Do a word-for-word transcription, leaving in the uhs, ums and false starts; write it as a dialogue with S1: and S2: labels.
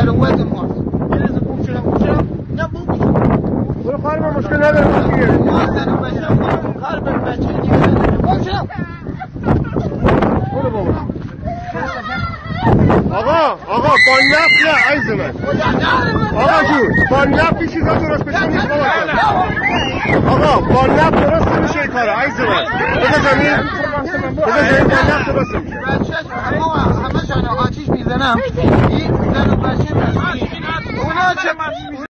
S1: در وزن ماست. یه از خوب شدم خوب شدم نه خوب برو خواهر من مشکل ندارم دیگه ما زن و بچه هم خواهر به بچه دیگه ندارم خوب شدم برو بابا آقا آقا با نفت نه عیز من آقا جون با نفت این چیزا درست بشه نیست بابا آقا با نفت درست نمیشه این کارا عیز من بذار زمین بذار زمین با نفت درست نمیشه بچه همه همه شانه آتیش میزنم این زن و بچه میزنم اونا چه